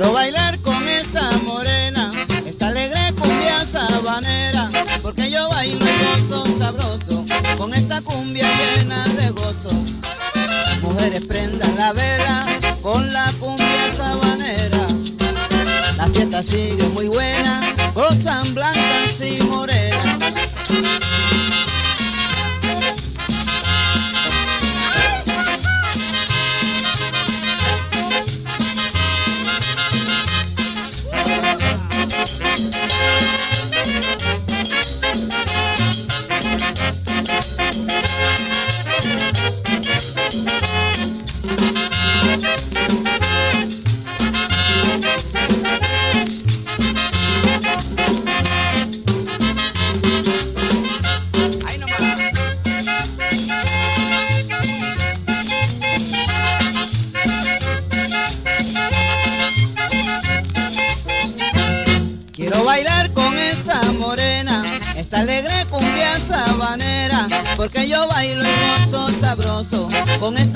Quiero bailar con esta morena, esta alegre cumbia sabanera, porque yo bailo y gozo sabroso, con esta cumbia llena de gozo. Mujeres prendan la vela con la cumbia sabanera, la fiesta sigue muy buena, gozan blancas y morenas. Quiero bailar con esta morena, esta alegre cumbia sabanera, porque yo bailo y gozo sabroso, con esta